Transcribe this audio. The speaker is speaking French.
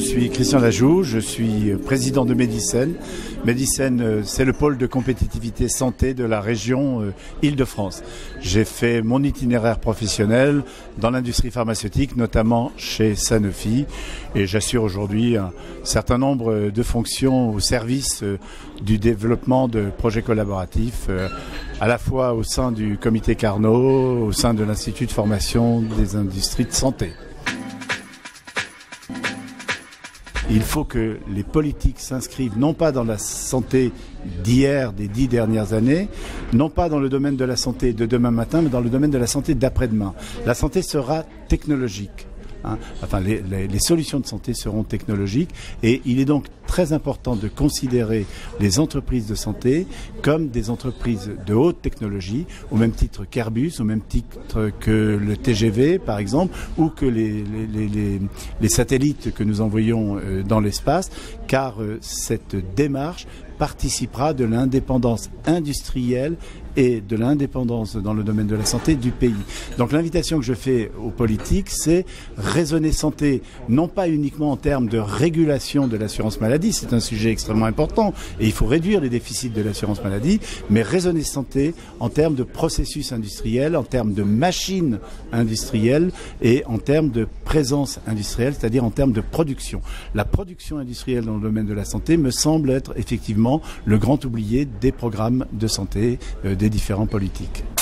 suis Christian Lajoux, je suis président de Medicène. Medicène, c'est le pôle de compétitivité santé de la région Île-de-France. J'ai fait mon itinéraire professionnel dans l'industrie pharmaceutique, notamment chez Sanofi, et j'assure aujourd'hui un certain nombre de fonctions au service du développement de projets collaboratifs, à la fois au sein du comité Carnot, au sein de l'Institut de formation des industries de santé. Il faut que les politiques s'inscrivent non pas dans la santé d'hier, des 10 dernières années, non pas dans le domaine de la santé de demain matin, mais dans le domaine de la santé d'après-demain. La santé sera technologique. Enfin, les solutions de santé seront technologiques et il est donc très important de considérer les entreprises de santé comme des entreprises de haute technologie, au même titre qu'Airbus, au même titre que le TGV par exemple, ou que les satellites que nous envoyons dans l'espace, car cette démarche participera de l'indépendance industrielle et de l'indépendance dans le domaine de la santé du pays. Donc l'invitation que je fais aux politiques, c'est raisonner santé, non pas uniquement en termes de régulation de l'assurance maladie, c'est un sujet extrêmement important et il faut réduire les déficits de l'assurance maladie, mais raisonner santé en termes de processus industriels, en termes de machines industrielles et en termes de présence industrielle, c'est-à-dire en termes de production. La production industrielle dans le domaine de la santé me semble être effectivement le grand oublié des programmes de santé des différents politiques.